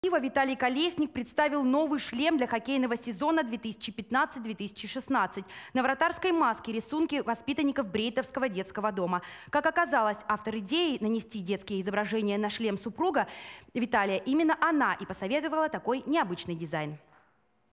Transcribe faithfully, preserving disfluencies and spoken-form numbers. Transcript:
Виталий Колесник представил новый шлем для хоккейного сезона две тысячи пятнадцать — две тысячи шестнадцать. На вратарской маске рисунки воспитанников Брейтовского детского дома. Как оказалось, автор идеи нанести детские изображения на шлем супруга Виталия, именно она и посоветовала такой необычный дизайн.